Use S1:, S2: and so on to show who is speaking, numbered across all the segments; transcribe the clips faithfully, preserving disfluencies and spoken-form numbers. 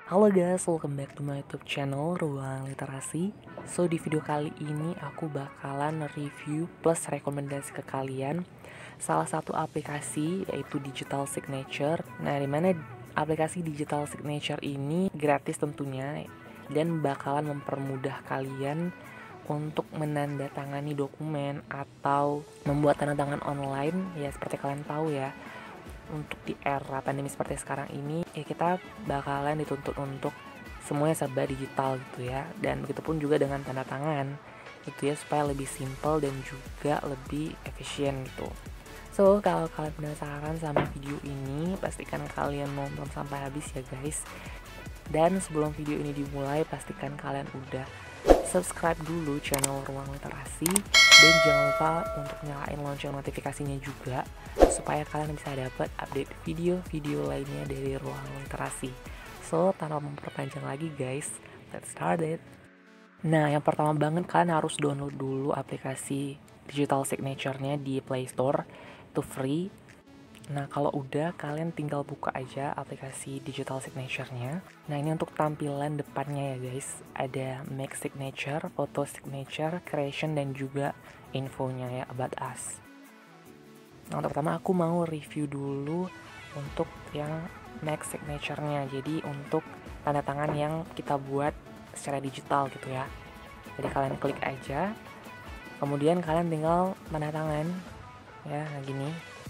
S1: Halo guys, welcome back to my YouTube channel Ruang Literasi. So di video kali ini aku bakalan review plus rekomendasi ke kalian salah satu aplikasi yaitu Digital Signature. Nah, dimana aplikasi Digital Signature ini gratis tentunya dan bakalan mempermudah kalian untuk menandatangani dokumen atau membuat tanda tangan online. Ya seperti kalian tahu ya, untuk di era pandemi seperti sekarang ini ya kita bakalan dituntut untuk semuanya serba digital gitu ya, dan begitupun juga dengan tanda tangan gitu ya, supaya lebih simple dan juga lebih efisien gitu. So kalau kalian penasaran sama video ini, pastikan kalian nonton sampai habis ya guys. Dan sebelum video ini dimulai, pastikan kalian udah subscribe dulu channel Ruang Literasi, dan jangan lupa untuk nyalain lonceng notifikasinya juga supaya kalian bisa dapat update video-video lainnya dari Ruang Literasi. So tanpa memperpanjang lagi guys, let's start it. Nah, yang pertama banget kalian harus download dulu aplikasi Digital Signature-nya di Play Store, itu free. Nah, kalau udah, kalian tinggal buka aja aplikasi Digital Signature-nya. Nah, ini untuk tampilan depannya ya guys. Ada Make Signature, Photo Signature, Creation, dan juga infonya ya, About Us. Nah, untuk pertama aku mau review dulu untuk yang Make Signature-nya. Jadi, untuk tanda tangan yang kita buat secara digital gitu ya. Jadi, kalian klik aja. Kemudian kalian tinggal tanda tangan. Ya, nah gini.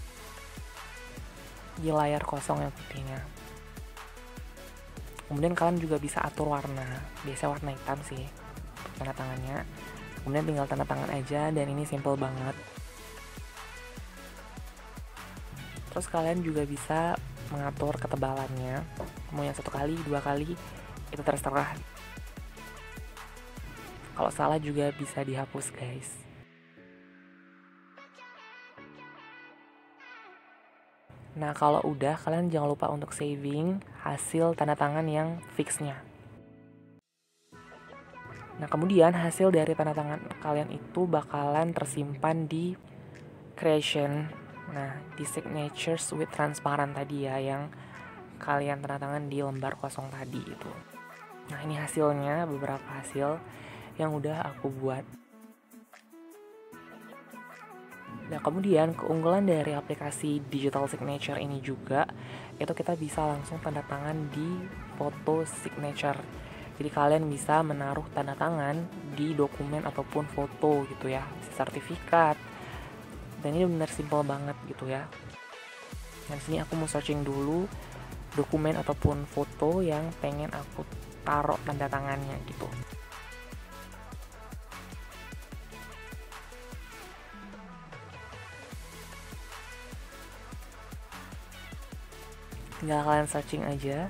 S1: Di layar kosong yang putihnya. Kemudian kalian juga bisa atur warna, biasanya warna hitam sih tanda tangannya. Kemudian tinggal tanda tangan aja, dan ini simple banget. Terus kalian juga bisa mengatur ketebalannya, mau yang satu kali, dua kali, itu terserah. Kalau salah juga bisa dihapus guys. Nah, kalau udah, kalian jangan lupa untuk saving hasil tanda tangan yang fixnya. Nah, kemudian hasil dari tanda tangan kalian itu bakalan tersimpan di Creation. Nah, di Signatures with Transparent tadi ya, yang kalian tanda tangan di lembar kosong tadi itu. Nah, ini hasilnya, beberapa hasil yang udah aku buat. Nah, kemudian keunggulan dari aplikasi Digital Signature ini juga, itu kita bisa langsung tanda tangan di foto signature. Jadi kalian bisa menaruh tanda tangan di dokumen ataupun foto gitu ya, sertifikat. Dan ini benar simple banget gitu ya. Dan sini aku mau searching dulu dokumen ataupun foto yang pengen aku taruh tanda tangannya gitu. Tinggal kalian searching aja.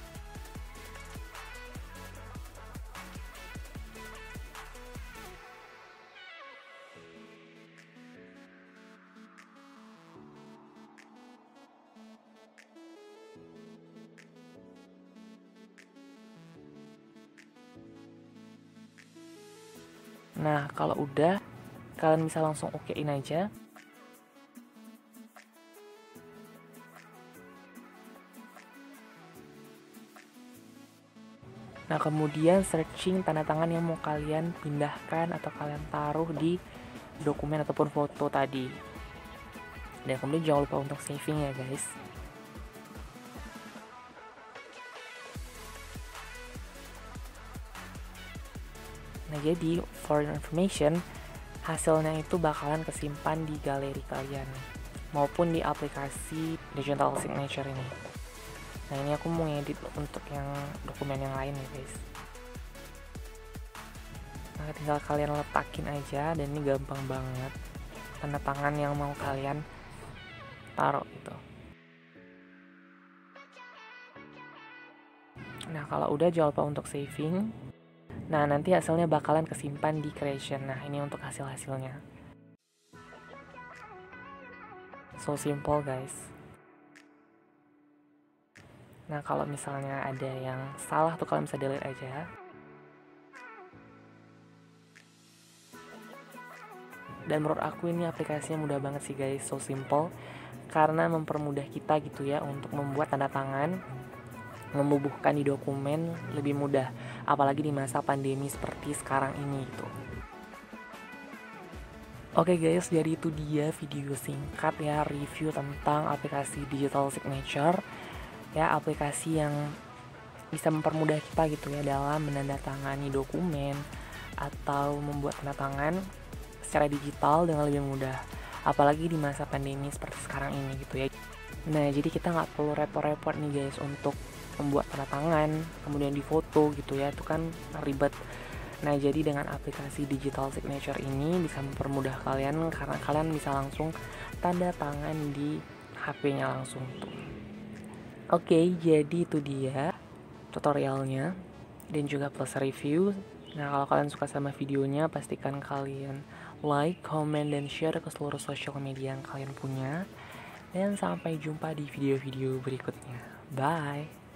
S1: Nah, kalau udah, kalian bisa langsung okein aja. Nah, kemudian searching tanda tangan yang mau kalian pindahkan atau kalian taruh di dokumen ataupun foto tadi. Dan kemudian jangan lupa untuk saving ya guys. Nah, jadi for your information, hasilnya itu bakalan kesimpan di galeri kalian maupun di aplikasi Digital Signature ini. Nah, ini aku mau ngedit untuk yang dokumen yang lain ya guys. Nah, tinggal kalian letakin aja, dan ini gampang banget tanda tangan yang mau kalian taruh gitu. Nah, kalau udah jangan lupa untuk saving. Nah, nanti hasilnya bakalan kesimpan di Creation. Nah, ini untuk hasil-hasilnya. So simple guys. Nah, kalau misalnya ada yang salah tuh kalian bisa delete aja. Dan menurut aku ini aplikasinya mudah banget sih guys, so simple. Karena mempermudah kita gitu ya untuk membuat tanda tangan membubuhkan di dokumen lebih mudah, apalagi di masa pandemi seperti sekarang ini gitu. Oke guys, jadi itu dia video singkat ya, review tentang aplikasi digital signature ya, aplikasi yang bisa mempermudah kita gitu ya dalam menandatangani dokumen atau membuat tanda tangan secara digital dengan lebih mudah, apalagi di masa pandemi seperti sekarang ini gitu ya. Nah, jadi kita nggak perlu repot-repot nih guys untuk membuat tanda tangan kemudian difoto gitu ya, itu kan ribet. Nah, jadi dengan aplikasi digital signature ini bisa mempermudah kalian karena kalian bisa langsung tanda tangan di H P-nya langsung tuh. Oke, jadi itu dia tutorialnya dan juga plus review. Nah, kalau kalian suka sama videonya, pastikan kalian like, comment, dan share ke seluruh sosial media yang kalian punya. Dan sampai jumpa di video-video berikutnya. Bye!